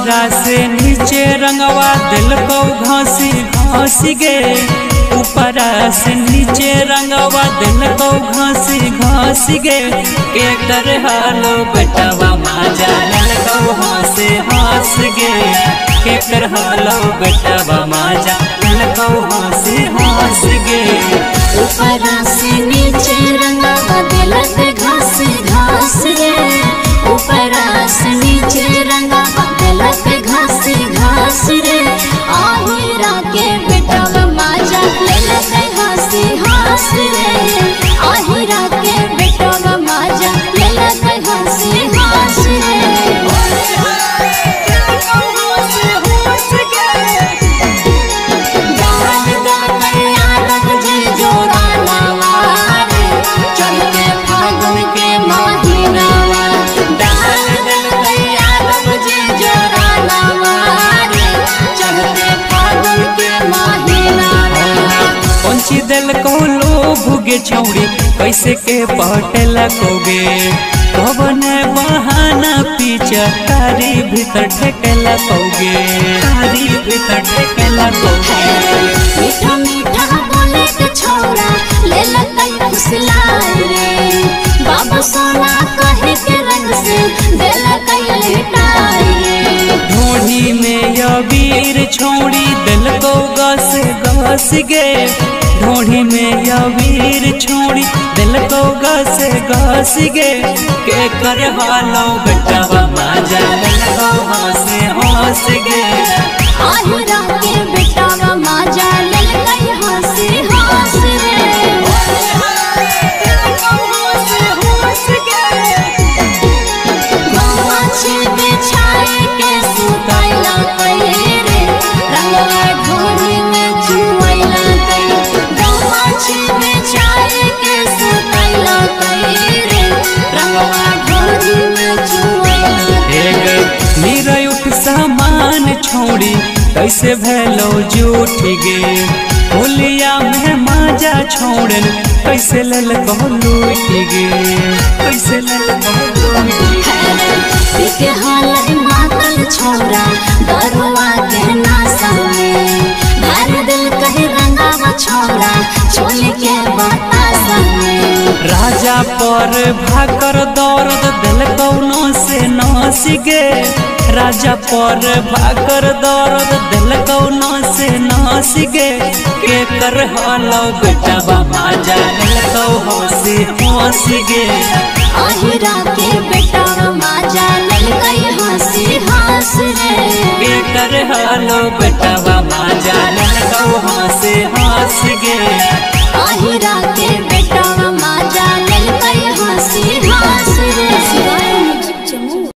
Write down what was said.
ऊपरा से नीचे रंगवा दिल को घासी घासी गे। ऊपरा से नीचे रंगवा दिल को घासी घासी गे। के कर हालो बेटवा माजा दिल को हंसे हंस गे। के कर हालो बेटवा माजा दिल को हंसे हंस गे। ऊपरा से नीचे रंगवा दिल को घासी घास गे। ऊपरा से नीचे रंगवा दिल को घासी घास रे। आहिरा के बेटवा माजा दिल को हंसी हंस रे। आहिरा के बेटवा माजा दिल को हंसी हंस रे। दिल को लोभ गे छौड़ी कैसे के पटेला कोगे। कवन बहाना पीछा तारी भीतर ठेकेला कोगे। तारी भीतर ठेकेला कोगे। मीठा मीठा बोले के छौड़ा ले लतई फुसलाई रे। बाबू सोना कहे के रंग से दिल कई लेटाई रे। ढोढ़ी में या वीर छौड़ी दिल को गस गस गे। ढोढ़ी में या वीर छोड़ी दिल को गस गस गे। के कर हालो बेटवा माजा दिल को हंसे हंस गे। आहिरा के बेटवा माजा दिल को हंसी हंस रे। गौमाछी बिछाए के सुतैला कई रे। रंगवा ढोढ़ी में जुआइला कई। गौमाछी बिछाए के सुतैला कई रे। रंगवा ढोढ़ी में जुआइला कई। मेरा उठ सामान छोड़ी कैसे भेलो जूठ गे। होलिया में माजा छोड़न कैसे लल को लूट गे। कैसे लल को लूट गे। के हाल मातल छोरा दरुआ के नासा में। घर दिल कहे रंगावा छोरा चोल के बतासा में। राजा पर भाकर दौरद दिल कौनो से नास गे। राजा पर भाकर दौरद दिल कौनो से नास गे। के कर हालो बेटवा माजा दिल को हंसी हंस गे। आहिरा के बेटवा माजा दिल को हंसी हंस रे। के कर हालो बेटवा माजा दिल को हंसी हंस गे। आहिरा के बेटवा माजा दिल को हंसी हंस रे।